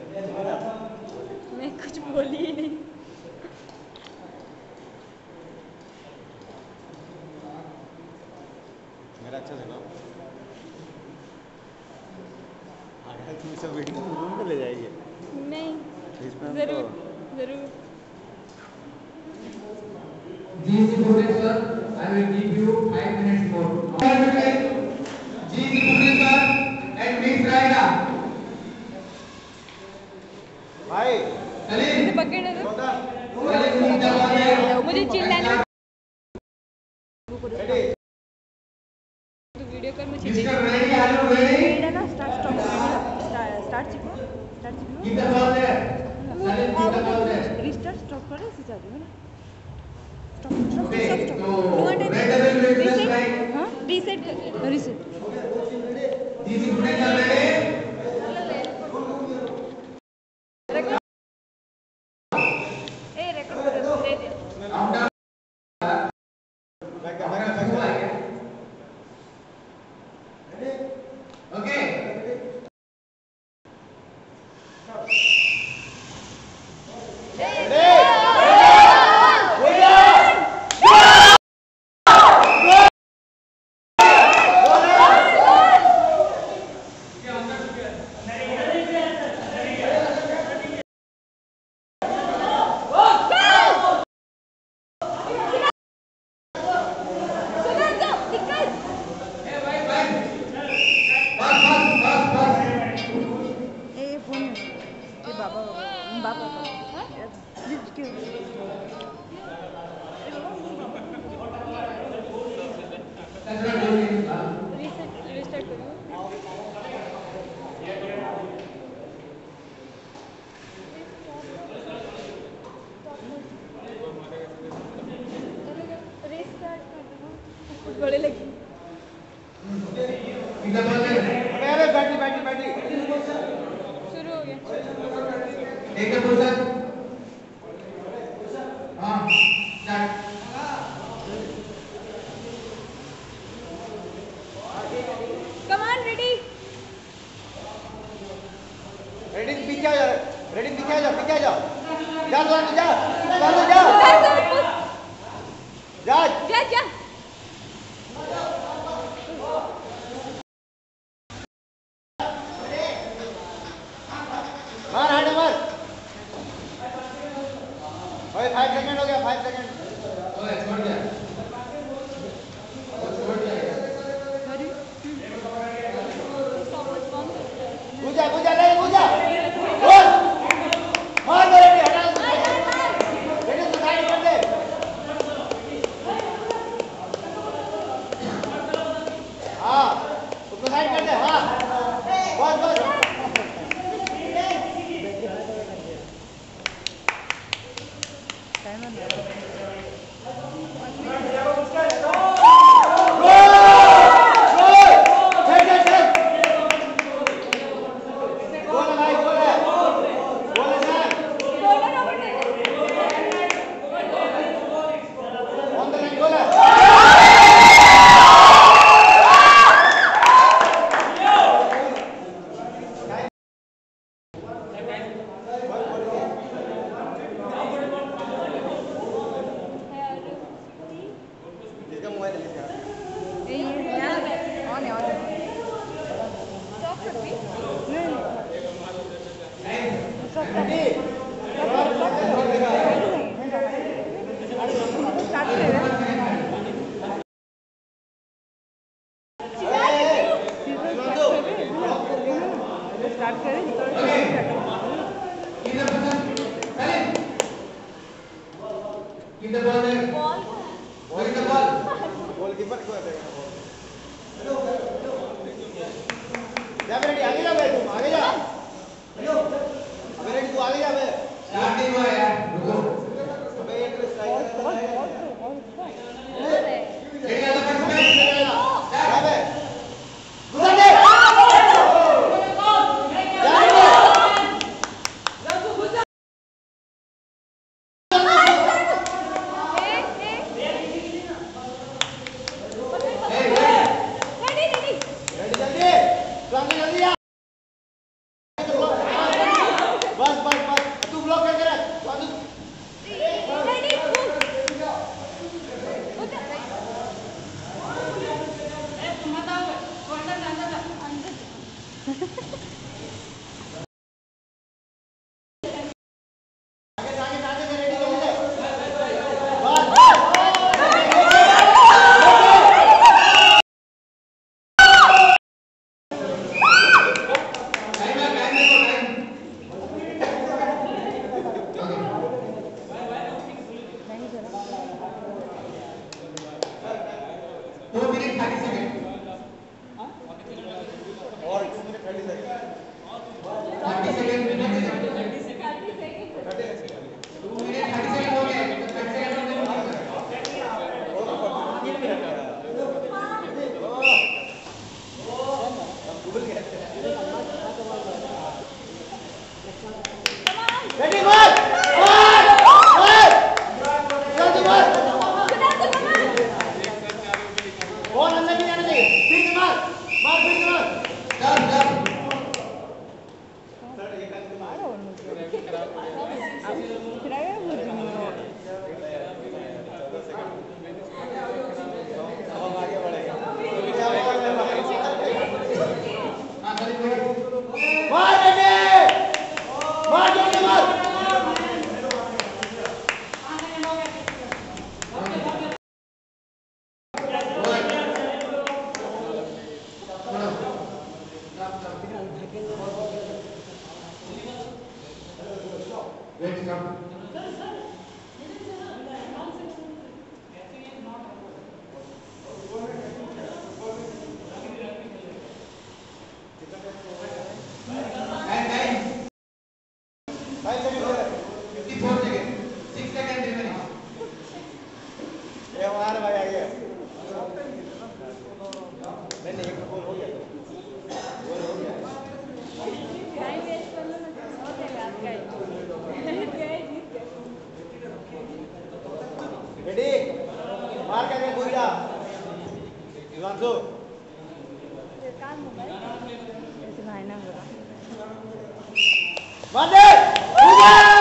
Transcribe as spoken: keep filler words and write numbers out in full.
मैं कुछ बोली ही नहीं। मेरा अच्छा देखो अगर तुम सब वीडियो रूम में ले जाएगी नहीं इसमें जरूर जरूर G C Bhubaneswar, I will give you five minutes more. G C Bhubaneswar and Miss Raina. भाई मुझे पकड़ लो मुझे चिल्लाने तो वीडियो कर मुझे Mister Ready, are you ready? ना स्टार्ट स्टॉप स्टार्ट चिको स्टार्ट चिको Keep the ball there. Salim, keep the ball there. Restart stop करो ऐसे जा रही है ना stop stop Okay, stop so red devil will press right. हाँ reset reset G C Bhubaneswar ready? ए रिकॉर्ड कर दे दे Count down. Okay. बड़े लगी अरे बैठी बैठी बैठी शुरू हो गया Take the position. हाँ, start. Come on ready ready पीछे आ जा रेडी पीछे आ जा पीछे आ जा जा जा जा जा जा जा जा जा मार हाथ मार भाई फाइव सेकंड हो गया फाइव सेकंड ओए छोड़ दिया छोड़ दिया बुझा बुझा नहीं बुझा बोल मार दे रेडी हटा रेडी तो साइड कर दे हाँ उसको साइड कर दे हाँ बस बस Keep the ball there. Ball Hold the ball. Goalkeeper को है जा रेडी आगे जा भाई तुम आगे जा अबे रेडी तू आगे जा बे Start नहीं हुआ यार, रुको. अबे एक स्ट्राइकर Any other participant? जा बे घुसा दे Hey, रेडी मार मार मार जल्दी मार बॉल अंदर नहीं आना चाहिए फिर से मार मार फिर से मार डन डन मार रेडी मार जल्दी मार wait come fifty-four seconds. six seconds remaining. ये मार भाई आगे मैंने एक गोल हो गया गोल हो गया टाइम वेस्ट कर लो ना हो जाएगा आपका रेडी मार करके कूद जा हिमांशु ये काम मोबाइल ऐसे भाई ना बोला मार दे कूद जा